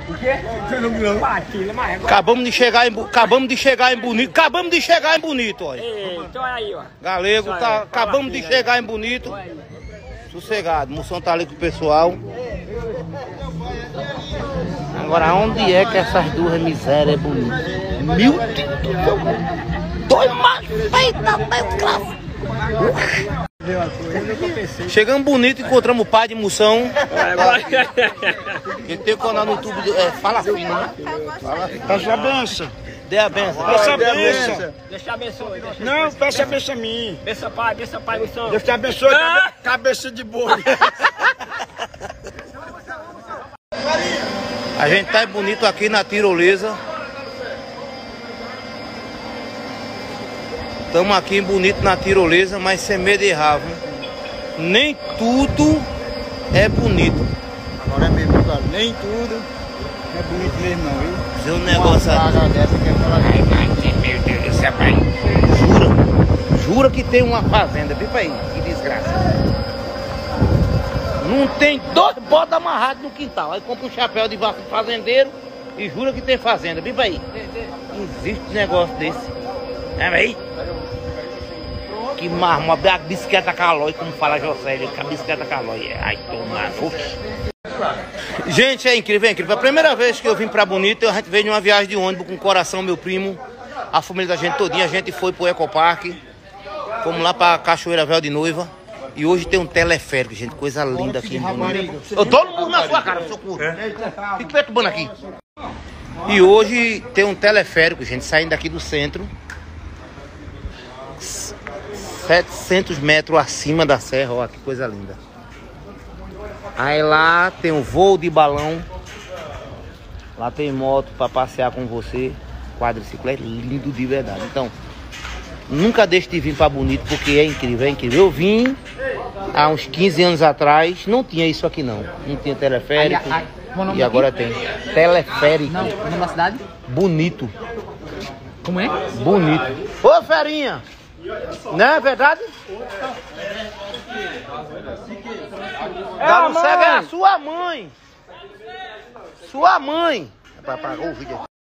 O quê? Acabamos de chegar em Bonito. Acabamos de chegar em Bonito, olha. Então é aí, ó. Galego, acabamos de chegar em Bonito. Sossegado, Moção tá ali com o pessoal. Agora, onde é que essas duas misérias é bonitas? Meu Deus do céu! Dois machos feitos até o classe! Chegamos Bonito, encontramos o pai de Moção. Ele tem que andar no YouTube. Fala assim, né? Peça a benção. Dê a benção. Peça a benção. Deixa abençoe. Não, peça a benção a mim. Benção, pai, Moção. Deus te abençoe, cabeça de boi. A gente tá Bonito aqui na tirolesa. Estamos aqui em Bonito na tirolesa, mas sem medo de errar, viu? Nem tudo é bonito. Agora é mesmo, cara. Nem tudo é bonito mesmo, não, viu? Dizer um negócio aqui. Dessa que é falar. Meu Deus do céu, pai. Jura que tem uma fazenda, viu, pai? Que desgraça. Não tem dois botas amarrados no quintal. Aí compra um chapéu de fazendeiro e jura que tem fazenda, viu, pai? Existe um negócio desse. É, aí? Que marmão, a bicicleta calói, como fala Josélio, que a bicicleta calói. Ai, tomar. Gente, é incrível, é incrível. A primeira vez que eu vim pra Bonito, a gente veio de uma viagem de ônibus com o Coração, meu primo, a família da gente todinha. A gente foi pro Ecopark, fomos lá pra Cachoeira Véu de Noiva. E hoje tem um teleférico, gente, coisa linda aqui em Bonito. Eu dou no murro na sua cara, seu curto. Fica perturbando aqui. E hoje tem um teleférico, gente, saindo daqui do centro. 700 metros acima da serra, olha que coisa linda. Aí lá tem um voo de balão. Lá tem moto para passear com você. Quadriciclo é lindo de verdade. Então, nunca deixe de vir para Bonito, porque é incrível, é incrível. Eu vim há uns 15 anos atrás, não tinha isso aqui não. Não tinha teleférico. E agora tem. Teleférico. Não, o nome da cidade? Bonito. Como é? Bonito. Ô, ferinha! Não é verdade? Dá no cego é a sua mãe. Sua mãe. Apagou o vídeo aqui.